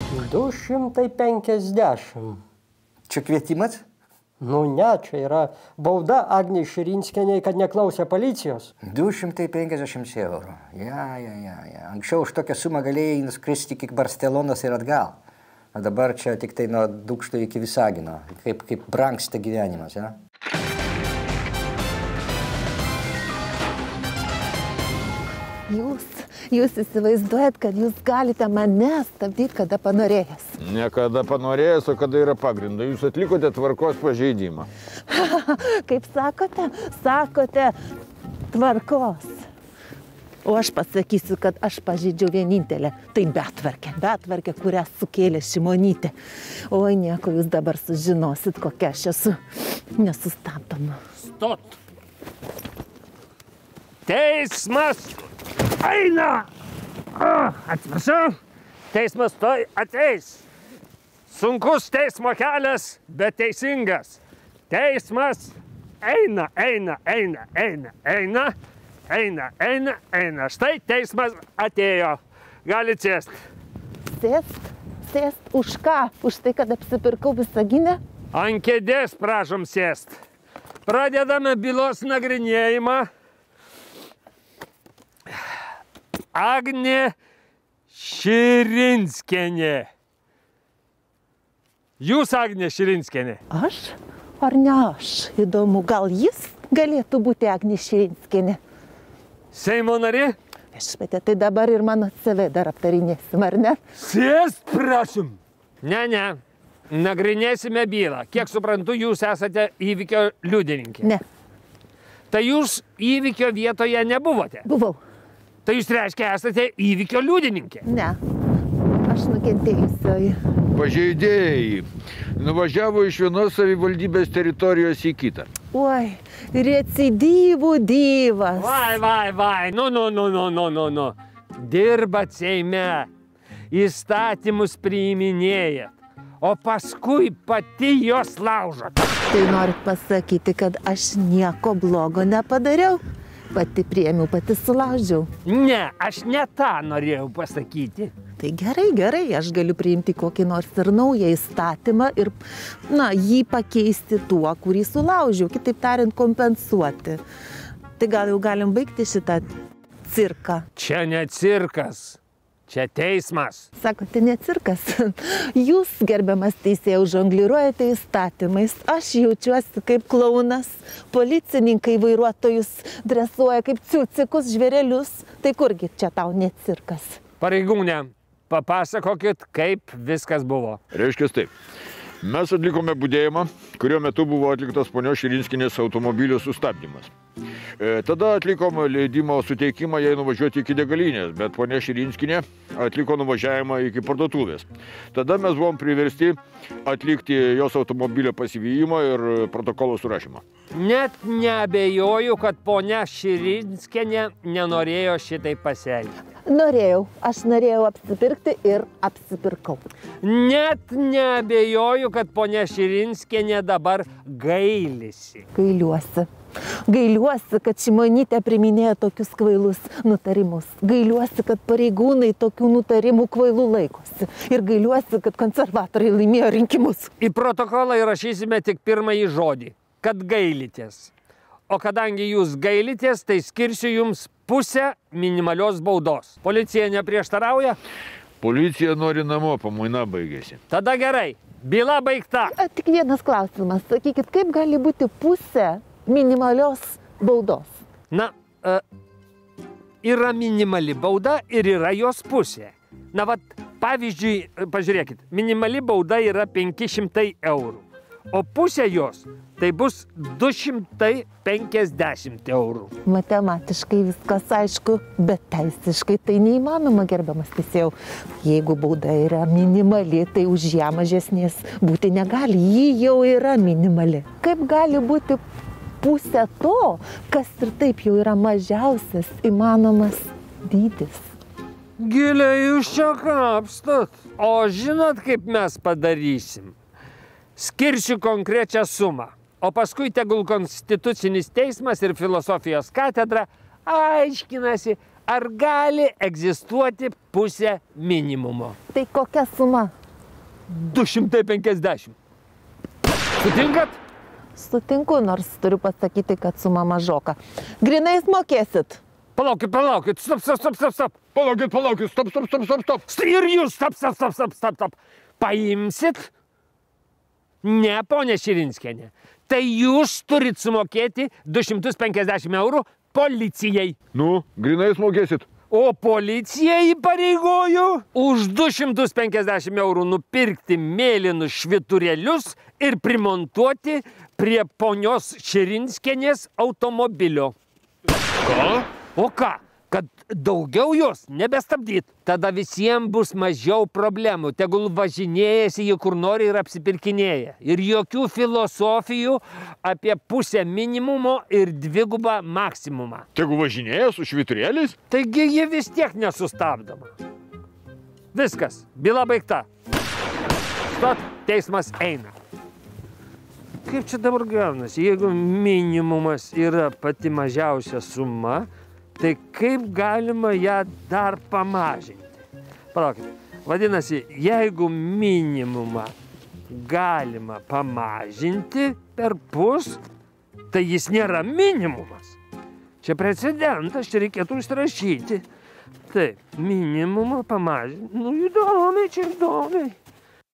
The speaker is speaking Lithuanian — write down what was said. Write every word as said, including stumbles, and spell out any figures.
du šimtai penkiasdešimt. Čia kvietimas? Nu ne, čia yra bauda Agnei Širinskienei, kad neklausė policijos. du šimtai penkiasdešimt eurų. Ja, ja, ja, ja. Anksčiau už tokią sumą galėjai nuskristi iki Barcelonos ir atgal. O dabar čia tik tai nuo Dūkšto iki Visagino. Kaip, kaip brangsta gyvenimas, ja? Jūs, jūs įsivaizduojat, kad jūs galite mane stabdyti, kada panorėjęs. Ne kada panorėjęs, o kada yra pagrinda. Jūs atlikote tvarkos pažeidimą. Kaip sakote, sakote tvarkos. O aš pasakysiu, kad aš pažeidžiau vienintelę. Tai betvarkė, betvarkė, kurią sukėlė Šimonytė. Oi, nieko, jūs dabar sužinosit, kokia aš esu nesustabdoma. Stot! Teismas eina! Atsiprašau, teismas toj ateis. Sunkus teismo kelias, bet teisingas. Teismas eina, eina, eina, eina, eina, eina, eina, eina. Štai teismas atėjo. Galit sėst. Sėst? Sėst už ką? Už tai, kad apsipirkau Visagine? Ant kėdės prašom sėst. Pradedame bylos nagrinėjimą. Agnė Širinskienė. Jūs, Agnė Širinskienė. Aš? Ar ne aš? Įdomu, gal jis galėtų būti Agnė Širinskienė? Seimo nari? Viešpatie, tai dabar ir mano C V dar aptarinėsim, ar ne? Sėst, prašom. Ne, ne. Nagrinėsime bylą. Kiek suprantu, jūs esate įvykio liudininkė. Ne. Tai jūs įvykio vietoje nebuvote? Buvau. Tai jūs reiškia esate įvykio liudininkė? Ne. Aš nukentėjusioji. Pažeidėjai nuvažiavo iš vienos savivaldybės teritorijos į kitą. Oi, recidyvų dyvas. Vai, vai, vai. Nu, nu, nu, nu, nu, nu, nu. Dirbat Seime. Įstatymus priiminėjat. O paskui pati jos laužot. Tai norit pasakyti, kad aš nieko blogo nepadariau? Pati priėmiau, pati sulaužiau. Ne, aš ne tą norėjau pasakyti. Tai gerai, gerai, aš galiu priimti kokį nors ir naują įstatymą ir, na, jį pakeisti tuo, kurį sulaužiau, kitaip tariant, kompensuoti. Tai gal jau galim baigti šitą cirką? Čia ne cirkas. Čia teismas. Sakote, ne cirkas. Jūs, gerbiamas teisėjau, žongliruojate įstatymais. Aš jaučiuosi kaip klaunas. Policininkai vairuotojus dresuoja kaip ciucikus, žvėrelius. Tai kurgi čia tau ne cirkas? Pareigūnė, papasakokit, kaip viskas buvo. Reiškia taip. Mes atlikome budėjimą, kurio metu buvo atliktas ponios Širinskienės automobilio sustabdymas. E, tada atlikom leidimo suteikimą jai nuvažiuoti iki degalinės, bet ponia Širinskienė atliko nuvažiavimą iki parduotuvės. Tada mes buvom priversti atlikti jos automobilio pasivijimą ir protokolo surašymą. Net neabejoju, kad ponia Širinskienė nenorėjo šitai pasielgti. Norėjau. Aš norėjau apsipirkti ir apsipirkau. Net neabejoju, kad ponia Širinskienė dabar gailisi. Gailiuosi. Gailiuosi, kad Šimonytė priminėja tokius kvailus nutarimus. Gailiuosi, kad pareigūnai tokių nutarimų kvailų laikosi. Ir gailiuosi, kad konservatoriai laimėjo rinkimus. Į protokolą įrašysime tik pirmąjį žodį, kad gailitės. O kadangi jūs gailitės, tai skirsiu jums pusę minimalios baudos. Policija neprieštarauja? Policija nori namo, pamaina baigėsi. Tada gerai, byla baigta. A, tik vienas klausimas. Sakykit, kaip gali būti pusė minimalios baudos? Na, e, yra minimali bauda ir yra jos pusė. Na, vat, pavyzdžiui, pažiūrėkit, minimali bauda yra penki šimtai eurų. O pusė jos tai bus du šimtai penkiasdešimt eurų. Matematiškai viskas aišku, bet teisiškai tai neįmanoma, gerbiamas teisėjau. Jeigu bauda yra minimali, tai už ją mažesnės būti negali. Ji jau yra minimali. Kaip gali būti pusė to, kas ir taip jau yra mažiausias įmanomas dydis? Giliai jūs čia kapstot. O žinot, kaip mes padarysim? Skirsiu konkrečią sumą, o paskui tegul Konstitucinis teismas ir filosofijos katedra aiškinasi, ar gali egzistuoti pusė minimumo? Tai kokia suma? du šimtai penkiasdešimt. Sutinkat? Sutinku, nors turiu pasakyti, kad suma mažoka. Grinais mokėsit? Palaukit, palaukit, stop, stop, stop, stop, stop. Palaukit, palaukit, stop, stop, stop, stop, stop. Ir jūs, stop, stop, stop, stop, stop, stop. Paimsit? Ne, ponė Širinskienė. Tai jūs turit sumokėti du šimtus penkiasdešimt eurų policijai. Nu, grinais mokėsit. O policija įpareigojo už du šimtus penkiasdešimt eurų nupirkti mėlynus švyturėlius ir primontuoti prie ponios Širinskienės automobilio. Ką? O ką? Kad daugiau jos nebestabdyt. Tada visiems bus mažiau problemų. Tegul važinėjasi jie kur nori ir apsipirkinėja. Ir jokių filosofijų apie pusę minimumo ir dvigubą maksimumą. Tegu važinėja su švyturėliais? Taigi ji vis tiek nesustabdoma. Viskas. Byla baigta. Stot, teismas eina. Kaip čia dabar gaunasi? Jeigu minimumas yra pati mažiausia suma, tai kaip galima ją dar pamažinti? Palaukit. Vadinasi, jeigu minimumą galima pamažinti per pus, tai jis nėra minimumas. Čia precedentas, čia reikėtų užsirašyti. Taip, minimumą pamažinti. Nu, įdomiai, čia įdomiai.